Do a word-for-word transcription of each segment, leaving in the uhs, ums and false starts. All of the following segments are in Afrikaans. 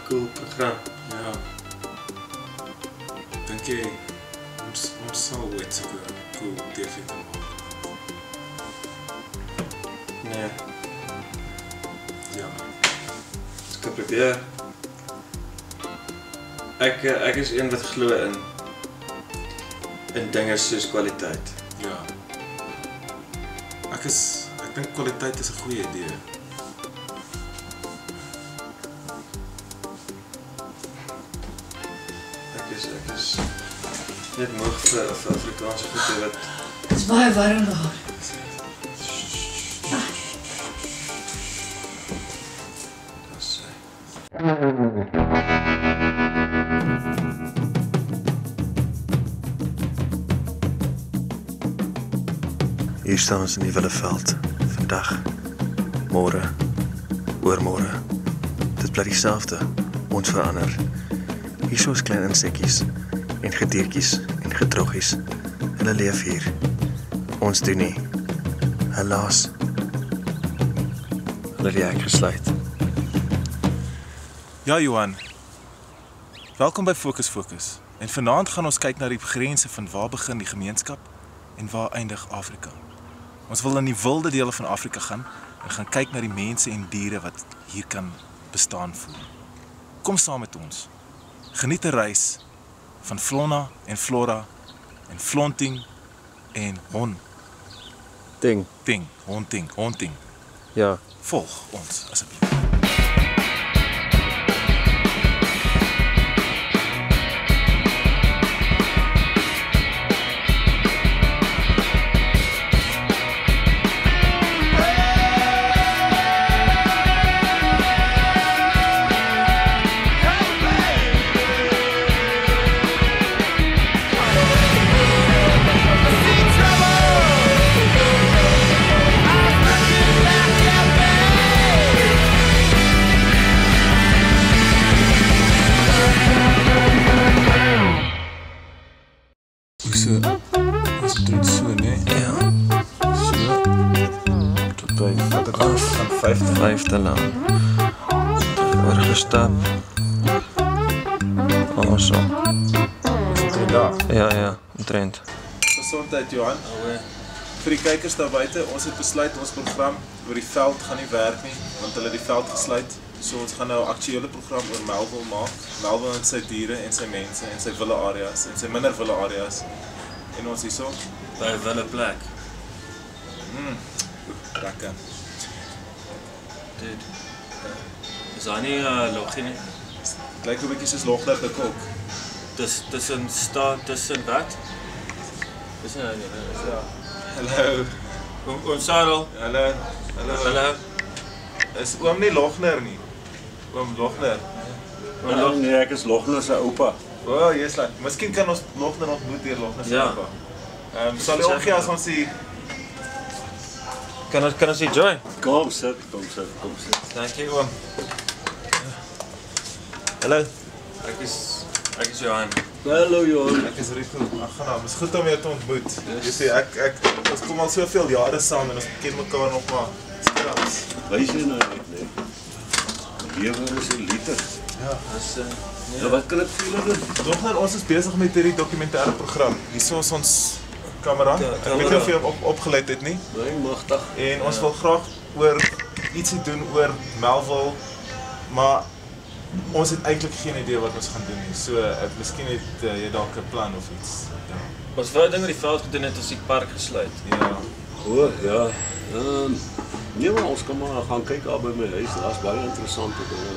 cool program. Ja. Dink jy ons ons sal ooit so cool T V kan maak? Nee. Ja. Ek kan probeer. Ek ek is een wat glo in in dinge soos kwaliteit. Ja. Ek is ek dink kwaliteit is 'n goeie idee. Ek is ek is net moeg vir vir Afrikaanse goede wat Dit is baie warm daar. Dis sy. Hier staan ons in die Willeveld. Vandag, môre, oormôre. Dit bly dieselfde. Ons verander. Hier is ons klein insekkies en gediertjies en gedroggies. Hulle leef hier. Ons doen nie. Helaas. Hulle het die hek gesluit. Ja, Johan. Welkom by Fokus Fokus. En vanaand gaan ons kyk na die grense van waar begin die gemeenskap en waar eindig Afrika. Ons wil in die wilde dele van Afrika gaan en gaan kyk na die mense en diere wat hier kan bestaan voel. Kom saam met ons. Geniet 'n reis van fauna en flora en flonting en hon Ding. ting, honting, honting. Ja. Volg ons asseblief. So, ons doen so, nee? Ja. So. Tot by verder af van vyfde. Vyfde lang. Oorgestap. Ons op. Drie dae. Ja, ja, omtrent. Gesondheid, Johan. Vir die kykers daar buite, ons het besluit ons program oor die veld gaan nie werk nie, want hulle het die veld gesluit. So ons gaan nou 'n aktuele program oor Melville maak. Melville en sy diere en sy mense en sy wille areas en sy minder wille areas. En ons hierso By 'n wille plek. Mm. Lekker. Dude. Is daar nie 'n uh, loggie nie? Lyk 'n bietjie soos Logler te kok. Dis tussen staan tussen wat? Dis nou nie. Ja. Hallo. Oom oom Sarel. Hallo. Hallo. Hallo. Is oom nie Logner nie? Oom Logner. Oom Logner, nee, ek is Logner se oupa. O, oh, jy's laat. Miskien kan ons Logner ontmoet hier Logner se Ja. oupa. Ehm um, sal jy omgee as ons die Kan ons kan ons hier join? Kom sit, kom sit, kom sit. Dankie oom. Hallo. Ek is ek is Johan. Hallo Johan. Ek is Rico. Ag gaan, dis goed om jou te ontmoet. Jy sê ek ek ons kom al soveel jare saam en ons ken mekaar nog maar skras. Wys jy nou net, nee. Lewe is 'n liter. Ja. Dis uh, Nou wat kan ek vir julle doen? Logner, ons is besig met hierdie dokumentêre program. Hierso is ons kamera. Ja, Ek weet nie of jy hom op, opgelet het nie. Nee, magtig. En ons wil graag oor ietsie doen oor Melville, maar ons het eintlik geen idee wat ons gaan doen nie. So, ek miskien het uh, jy dalk 'n plan of iets. Ja. Ons wou ding met die veld gedoen het ons die park gesluit. Ja. O, ja. Ehm um, nee, maar ons kan maar gaan kyk daar by my huis. Daar's baie interessante dinge.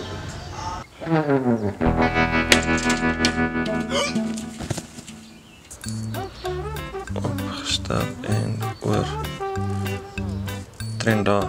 Opgestap en oor trend daar.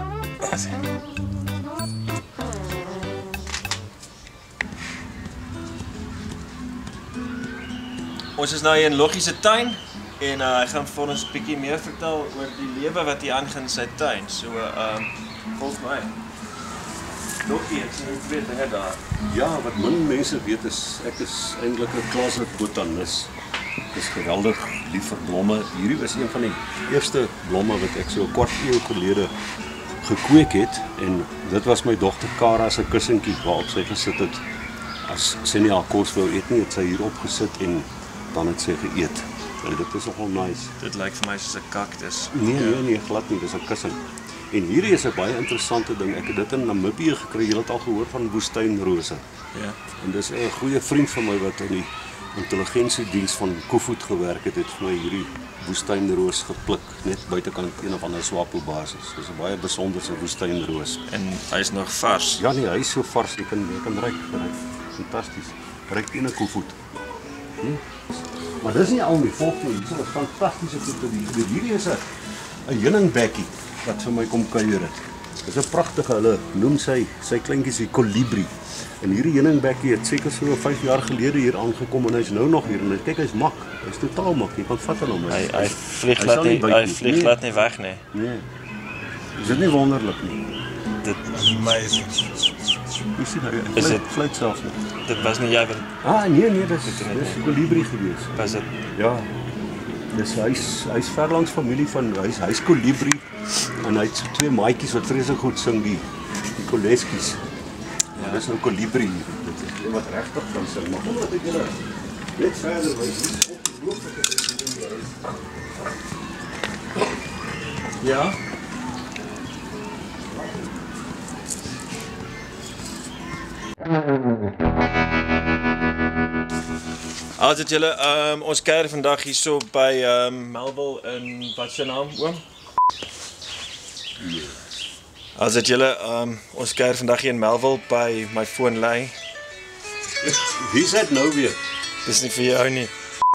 Ons is nou hier in Loggie se tuin en uh, hy gaan vir ons 'n bietjie meer vertel oor die lewe wat hier aangaan in sy tuin. So ehm um, volg my. Loggie, ek sien twee dinge daar. Ja, wat min mense weet is ek is eintlik 'n closet botanis. Ek is geweldig lief vir blomme. Hierdie was een van die eerste blomme wat ek so 'n kwart eeu gelede gekweek het en dit was my dogter Kara se kussentjie waarop sy gesit het as sy nie haar kos wou eet nie, het sy hier opgesit en dan het sy geëet. En dit is nogal nice. Dit lyk vir my soos 'n kaktus. Nee, nee, nee, glad nie, dis 'n kussing. En hierdie is 'n baie interessante ding. Ek het dit in Namibië gekry. Jy het al gehoor van woestynrose. Ja. En dis 'n goeie vriend van my wat in die intelligensiediens van Koevoet gewerk het, het vir my hierdie woestynroos gepluk, net buitekant een of ander Swapo basis. Dis 'n baie besonderse woestynroos. En hy's nog vars. Ja nee, hy is so vars, jy kan jy kan ruik, ruik. Fantasties. Ruik ene Koevoet. Hm? Maar dis nie al nie, volg toe, hier is 'n fantastiese goede hier. Hierdie is 'n 'n heuningbekkie wat vir my kom kuier het. Dis 'n pragtige, hulle noem sy sy kleintjies die kolibri. En hierdie heuningbekkie het seker so vyf jaar gelede hier aangekom en hy's nou nog hier en hy kyk hy's mak. Hy's totaal mak. Jy kan vat hom. Hy hy vlieg laat nie, hy vlieg laat nie weg nie. Nee. Is dit nie wonderlik nie? Dit amazing. Jy sien hy Is hy dit- fluit selfs nie. Dit was nie jy wat Ah nee nee, dis dis 'n kolibri gewees. was dit. Ja. Dis hy's hy's ver langs familie van hy's hy's kolibri en hy het so twee maatjies wat vreeslik goed sing, die die koleskies. Ja, dis nou kolibri hier. Dit is een wat regtig kan sing, maar omdat ek julle net verder wys, dis ongelooflike ding hier is. Ja. As dit julle um, ons kuier vandag hierso by um, Melville in wat se naam oom? As dit julle um, ons kuier vandag hier in Melville by my foon lê. Wie sê dit nou weer? Dis nie vir jou nie.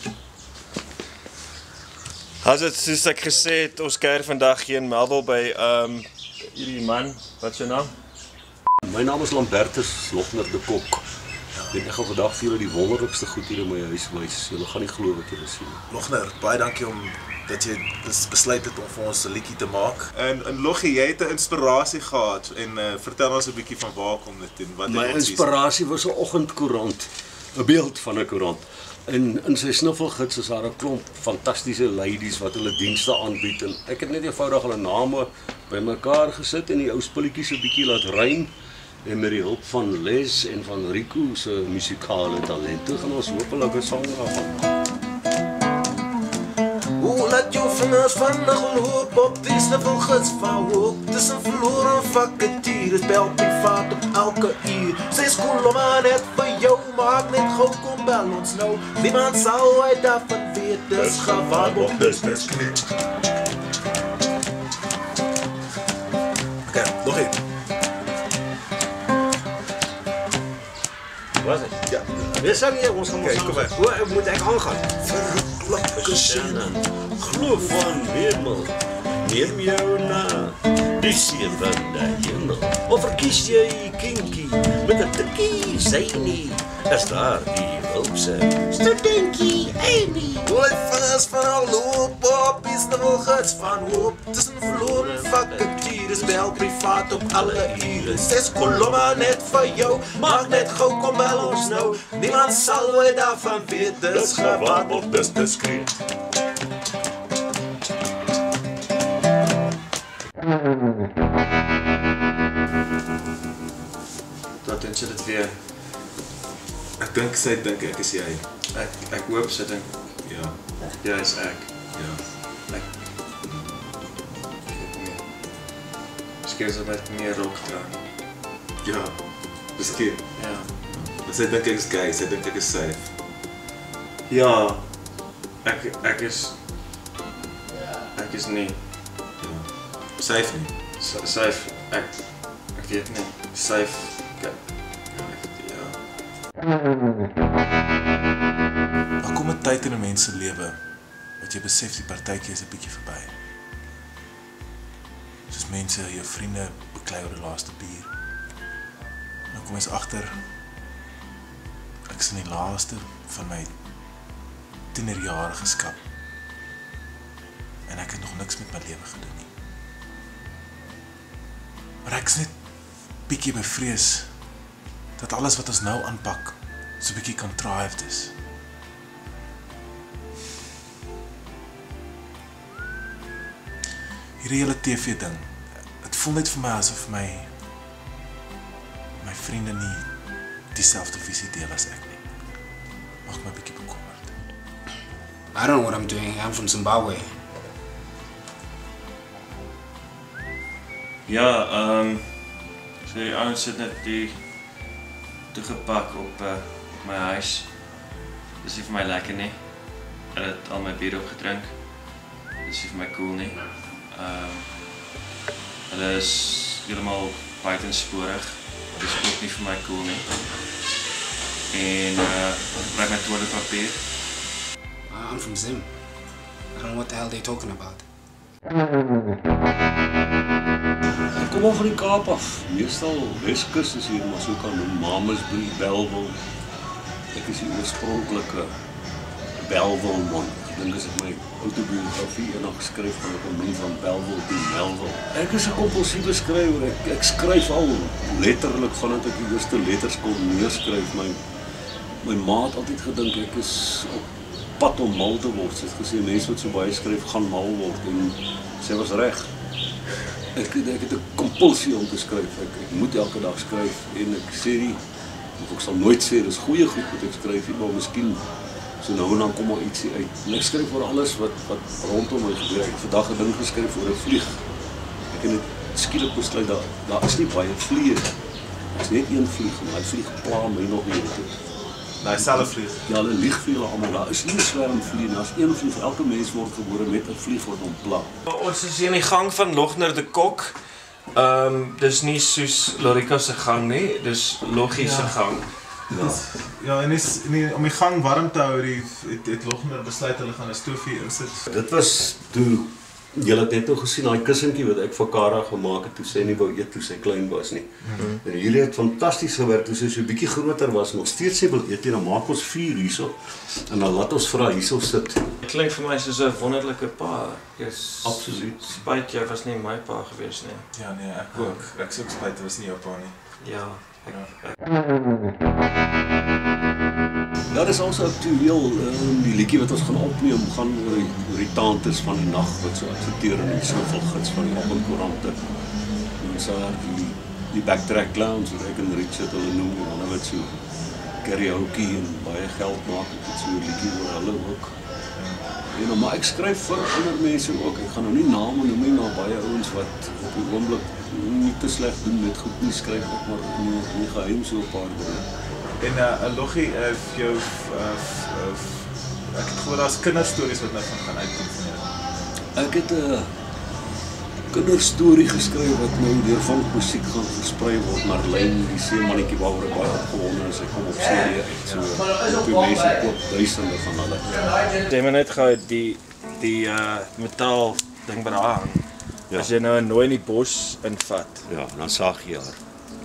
As dit soos ek gesê het, ons kuier vandag hier in Melville by um, hierdie man, wat se naam? My naam is Lambertus Logner de Kok. En ek gaan vandag vir julle die wonderlikste goed hier in my huis wys. Julle gaan nie glo wat julle sien. Logner, baie dankie om dat jy dus besluit het om vir ons 'n liedjie te maak. En en Loggie, jy het 'n inspirasie gehad en uh, vertel ons 'n bietjie van waar kom dit en wat My het ons inspirasie was 'n oggendkoerant, 'n beeld van 'n koerant. En in sy snuffelgids is daar 'n klomp fantastiese ladies wat hulle dienste aanbied en ek het net eenvoudig hulle name bymekaar gesit en die ou spulletjies 'n bietjie laat rym. En met die hulp van Les en van Rico se musikale talente gaan ons hopelik 'n sang afmaak. Hoe laat jou vingers vinnig loop op die snuffelgids van hoop. Tussen verlore vakatures, bel privaat op elke uur. Ses kolomme net vir jou, maak net gou kom bel ons nou. Niemand sal uit daarvan weet, dis gewaarborg, dis diskreet. Okay, Loggie. Wat is dit? Ja. Wees sang jy, ons gaan ons Kijk, kom maar. Hoe moet ek aangaan? Verlakke Shannon, glo van hemel, neem jou na die see van die hemel. Of verkies jy kinky met 'n tikkie synie, is daar die wulpse studentjie Amy. Hoe vingers vinnig loop op die snuffelgids van hoop. Tussen verlore vakatures, bel privaat op alle ure. Ses kolomme net vir jou, maak net gou kom bel ons nou. Niemand sal ooit daarvan weet, dis gewaarborg, dis diskreet. Wat dink jy dit weer? Ek dink sy dink ek is jy. Ek ek hoop sy dink Ja. jy is ek. Ja. Ek Skielik so met meer rok dra. Ja. Miskien. Ja. Maar sy dink ek is gay, sy dink ek is safe. Ja. Ek ek is ek is nie Ja. Safe nie. Sa- safe. Ek ek weet nie. Safe. Ek, ja. Daar kom 'n tyd in 'n mens se lewe wat jy besef die partytjie is 'n bietjie verby. Soos mense, jou vriende beklei oor die laaste bier. Nou kom jy agter ek is in die laaste van my tienerjare geskap. En ek het nog niks met my lewe gedoen nie. Maar ek is net bietjie bevrees dat alles wat ons nou aanpak so bietjie contrived is. Hierdie hele T V ding, dit voel net vir my asof my my vriende nie dieselfde visie deel as ek nie. Maak my 'n bietjie bekommerd. I don't know what I'm doing. I'm from Zimbabwe. Ja, ehm um, so die ouens sit net die toegepak op uh, my huis. Dis nie vir my lekker nie. Hulle het al my bier opgedrink. Dis nie vir my cool nie. Ehm um, hulle is heeltemal buitensporig. Dis ook nie vir my cool nie. En uh gebruik my toiletpapier. I'm from Zim. I don't know what the hell they're talking about. Ek kom al van die Kaap af. Meestal Weskus is hier, maar so kan noem Mamasbury, Bellville. Ek is die oorspronklike Bellville man. Ek dink as ek my autobiografie eendag geskryf gaan ek noem van Bellville to Melville. Ek is 'n kompulsiewe skrywer. Ek, ek skryf al letterlik vandat ek die eerste letters kon neerskryf. My my ma het altyd gedink ek is op pad om mal te word. Sy het gesê mense wat so baie skryf gaan mal word en sy was reg. Ek, ek het 'n kompulsie om te skryf. Ek, ek moet elke dag skryf en ek sê nie, of ek sal nooit sê dis goeie goed wat ek skryf nie, maar miskien so nou en dan kom maar ietsie uit. En ek skryf oor alles wat wat rondom my gebeur. Ek het vandag 'n ding geskryf oor 'n vlieg. Ek het net skielik besluit daar daar is nie baie vliee. Daar's net een vlieg en daai vlieg pla my nog nie. Daai selfe vlieg. Ja, hulle lieg vir julle almal. Daar is nie 'n swerm vliee nie. Daar's een vlieg. Elke mens word gebore met 'n vlieg wat hom pla. Ons is hier in die gang van Logner de Kok. Ehm um, dis nie soos Lorika se gang nie, dis Loggie se gang. Ja, ja en is nie, om die gang warm te hou, die het, het Logner besluit hulle gaan 'n stoofie insit. Dit was toe julle het net nou gesien daai kussentjie wat ek vir Kara gemaak het toe sy nie wou eet toe sy klein was nie. Mm-hmm. En hierdie het fantasties gewerk toe sy so 'n bietjie groter was, nog steeds nie wil eet nie. Dan maak ons vuur hierso en dan laat ons vir haar hierso sit. Dit klink vir my soos 'n wonderlike pa. Yes. Absoluut. Spyt jy was nie my pa gewees nie. Ja nee, ek ook. Ek sou spyt dit was nie jou pa nie. Ja. Ek, ek. Ja, dis also aktueel, um, die liedjie wat ons gaan opneem gaan oor die, oor die tantes van die nag wat so adverteer in die snuffelgids van die oggendkoerante. En so die die backtrack clowns wat ek en Richard hulle noem, die manne wat so karaoke en baie geld maak, ek het so 'n liedjie oor hulle ook. En nou, maar ek skryf vir ander mense ook. Ek gaan nou nie name noem nie, maar baie ouens wat op die oomblik nie te sleg doen met goed nie, skryf ek maar in die, in die geheim so 'n paar dinge. En 'n uh, Loggie uh, vir jou uh, uh, ek het gehoor daar's kinderstories wat nou van gaan uitkom van jou. Ek het 'n uh, kinderstorie geskryf wat nou deur funkmusiek gaan versprei word, Marlyn, die seemannetjie waaroor ek baie opgewonde is. Hy kom op C D uit. So op die mense koop duisende van hulle. Jy moet net gou die die uh metaal ding by daar hang. Ja. As jy nou 'n nooi in die bos invat. Ja, dan sag jy haar.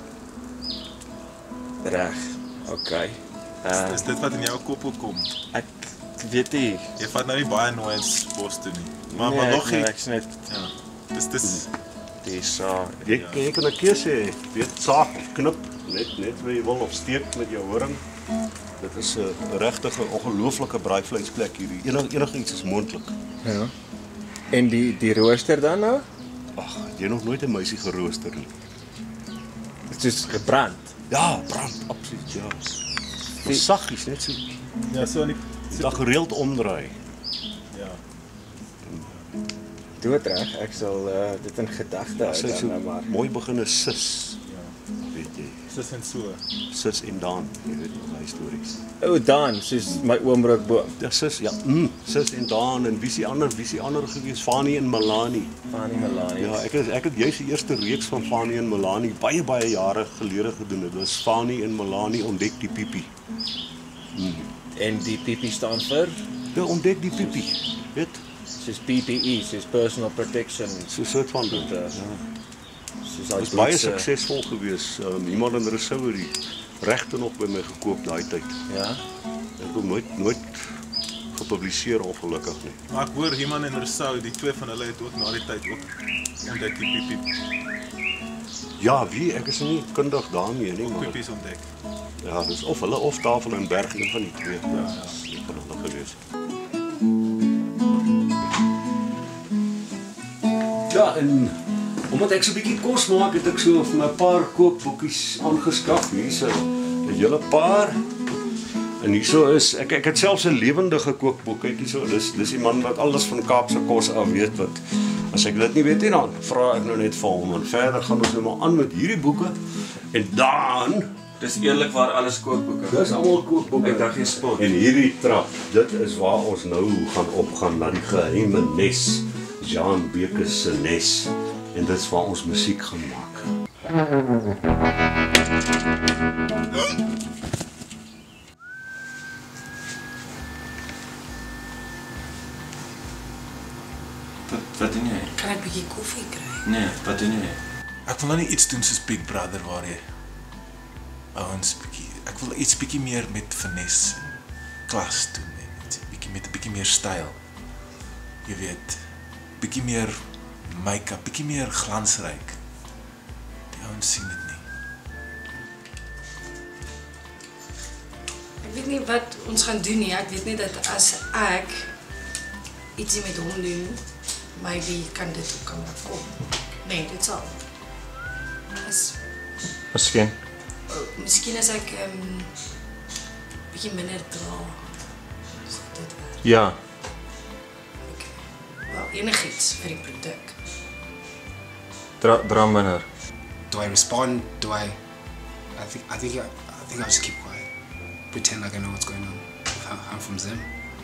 Reg. Okay. Uh, Is dit wat in jou kop kom? Ek weet nie. Jy vat nou nie baie nooiens bos toe nie. Maar nee, maar Loggie, ek, ek net ja. Dis dis die sa. Jy ja. Jy kan 'n keuse hê, weet saag of knip, net net waar jy wil of steek met jou horing. Dit is 'n uh, regtige ongelooflike braaivleisplek hierdie. Enig enige iets is moontlik. Ja. En die die rooster dan nou? Ag, jy nog nooit 'n meisie gerooster nie. Dit is gebrand. Ja, brand, absoluut, ja. Die saggies, net so. ja, so in die Jy dag gereeld omdraai. ja. Doodreg, ek sal uh, dit in gedagte hou Sy dan so nou maar. mooi begin is sis. Ja. Weet jy, Sis en so. sis en Daan, jy weet nog daai stories. O, oh, dan, soos my oom Rookboom. Ja, sis, ja, mm, sis en Daan en wie is die ander, wie is die ander gewees? Fanny en Melanie. Fanny Melanie. Ja, ek het ek het juist die eerste reeks van Fanny en Melanie baie baie jare gelede gedoen. Dit was Fanny en Melanie ontdek die piepie. Mm. En die P P staan vir? Ja, ontdek die piepie. Weet? Soos P P E, soos personal protection. So 'n soort van dit. Ja. Soos hy baie suksesvol gewees. Um, iemand in Rousseau het die regte nog by my gekoop daai tyd. Ja. Ek het hom nooit nooit gepubliseer ongelukkig nie. Maar ek hoor Iman en Rousseau, die twee van hulle het ook na die tyd ook ontdek die piep piep. Ja, wie ek is nie kundig daarmee nie, maar Piepies ontdek. ja, dis of hulle of Tafel en Berg, een van die twee. Ja, ja. Een van hulle gewees. Ja, en omdat ek so 'n bietjie kos maak, het ek so vir my 'n paar kookboekies aangeskaf. Hier's 'n 'n hele paar. En hierso is ek ek het selfs 'n lewendige kookboek. Kyk hierso, dis dis die man wat alles van Kaapse kos af weet wat. As ek dit nie weet nie, dan vra ek nou net vir hom. En verder gaan ons nou maar aan met hierdie boeke. En dan Dis eerlikwaar alles kookboeke. Dis almal kookboeke. Ek dink jy spot. En hierdie trap, dit is waar ons nou gaan opgaan na die geheime nes, Jean Bekes se nes. En dit is waar ons musiek gaan maak. Wat, wat doen jy? Kan ek 'n bietjie koffie kry? Nee, wat doen jy? Ek wil nou nie iets doen soos Big Brother waar jy ouens bietjie, ek wil iets bietjie meer met finesse en klas doen en iets bietjie met 'n bietjie meer styl. Jy weet, bietjie meer make-up, bietjie meer glansryk. Die ouens sien dit nie. Ek weet nie wat ons gaan doen nie. Ek weet net dat as ek ietsie met hom doen, maybe kan dit op kamera kom. Nee, dit sal. As Miskien. oh, miskien as ek ehm um, bietjie minder dra. Sal dit werk. Ja. Okay. Wel, enigiets vir die produk. Dra dra minder. Do I respond? Do I? I think I think I, I think I'll just keep quiet. Pretend like I know what's going on. I'm, I'm from Zim.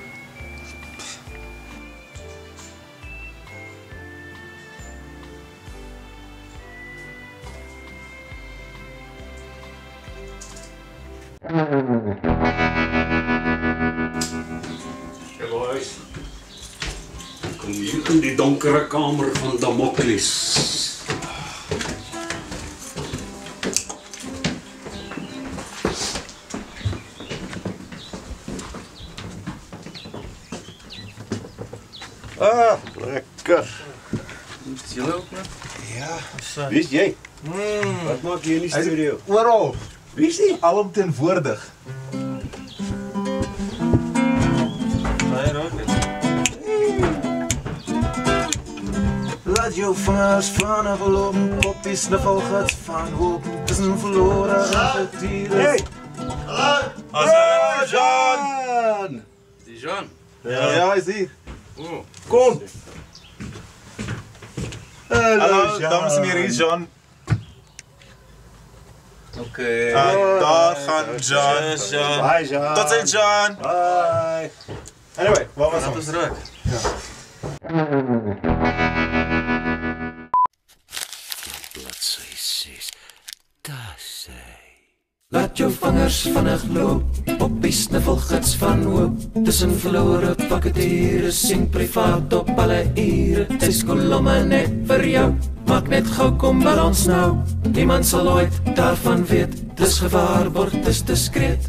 Hey boys. Kom hier in die donkere kamer van Damokles. Ah, lekker. Is julle ook net? Ja. Wie is jy? Mm. Wat maak jy in die studio? Oral, Wie is die? alomteenwoordig. Baie rook. Laat jou vingers vanaf loop, op die snuffelgids van hoop, tussen verlore avonture. Hey! Hallo, Jean! Die Jean. Ja, ja, hy is hier. Kom! Hallo, dames en heren, hier is Jean. Okay. Uh, daar gaan Jean. Yes, Jean. Bye, Jean. Tot ziens, Jean. Bye. Anyway, waar was Laat ons? ons rook. Bladsy ses. Daar sê. Laat jou vingers vinnig loop, op die snuffelgids van hoop, tussen verlore vakatures, sien privaat op alle ure, dis kolomme net vir jou, maak net gou kom by ons nou, niemand sal ooit daarvan weet, dis gewaarborg, dis diskreet.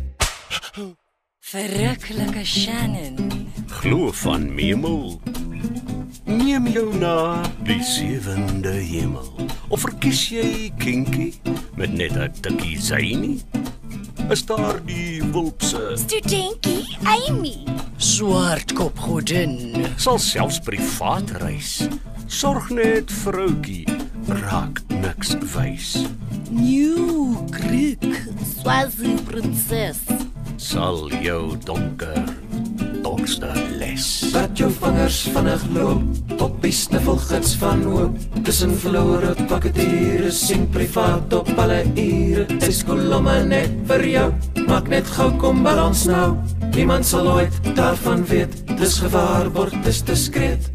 Verrukkelijke Shannon. Glo van Memel. Neem jou na die sewende hemel. Of verkies jy kinky met net 'n tikkie synie? Is daar die wulpse Studentjie Amy. Swartkop godin. sal selfs privaat reis. Sorg net vroukie, raak niks wys. New Greek. Swazi prinses. Sal jou donker dorste les. Laat jou vingers vinnig loop, op die snuffelgids van hoop, tussen verlore vakatures, sien privaat op alle ure, dis kolomme net vir jou, maak net gou kom by ons nou, niemand sal ooit daarvan weet, dis gewaarborg, dis diskreet.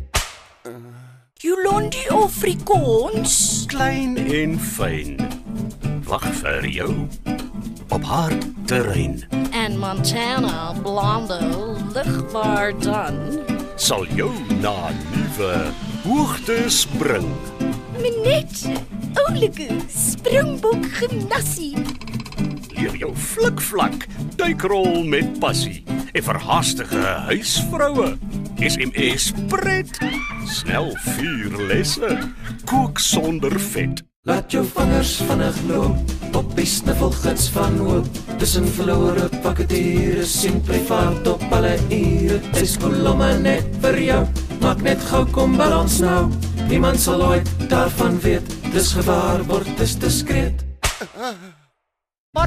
Jolandi Afrikaans. Klein en fyn. Wag vir jou op haar terrein. En Montana Blondo ligbaar dan. Sal jou na nuwe hoogtes bring. Minet. Oulike springbok gimnasie. Leer jou flikvlak, duikrol met passie. En verhaastige huisvroue. S M S pret. Snel vier lesse. Kook sonder vet. Laat jou vingers vinnig loop, op die snuffelgids van hoop, tussen verlore vakatures, sien privaat op alle ure, dis kolomme net vir jou, maak net gou kom by ons nou, niemand sal ooit daarvan weet, dis gewaarborg, dis diskreet. Porre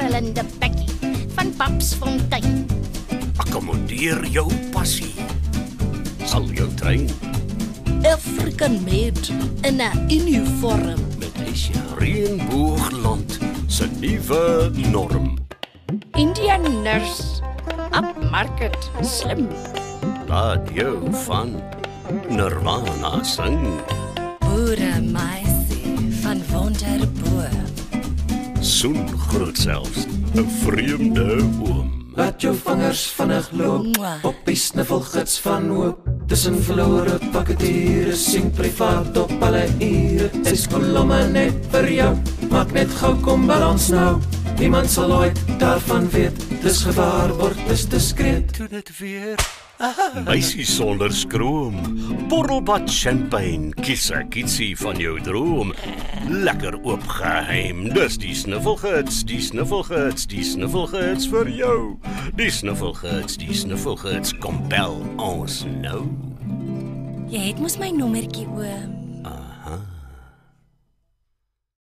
sprankelende bekkie van Papsfontein. Akkommodeer jou passie. Sal jou trein African made in 'n uniform. met Asia Reënboogland se nuwe norm. Indian nurse, upmarket, slim. Laat jou van Nirvana sing. Boere meisie van Wonderboom. Soen groot selfs 'n vreemde oom. Laat jou vingers vinnig loop Mwah. op die snuffelgids van hoop. Tussen verlore pakketiere sien privaat op alle ure. Dis kolomme net vir jou, maak net gou kom balans nou. Niemand sal ooit daarvan weet, dis gevaar word, dis diskreet. Doen dit weer. Meisie sonder skroom. Borrelbad champagne, kies 'n kitsie van jou droom. Lekker oop geheim. Dis die snuffelgids, die snuffelgids, die snuffelgids vir jou. Die snuffelgids, die snuffelgids, kom bel ons nou. Jy het mos my nommertjie oom.